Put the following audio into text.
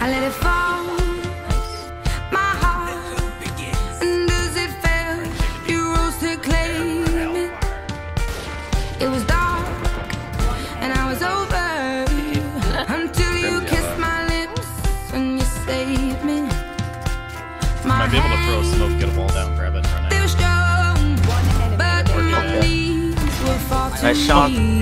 I let it fall, my heart, and as it fell, you rose to claim it. It was dark, and I was over, until you kissed my lips, and you saved me. Might be able to throw a smoke, get a wall down, grab it, and run it. They were strong, but my knees were far too Nice shot. weak.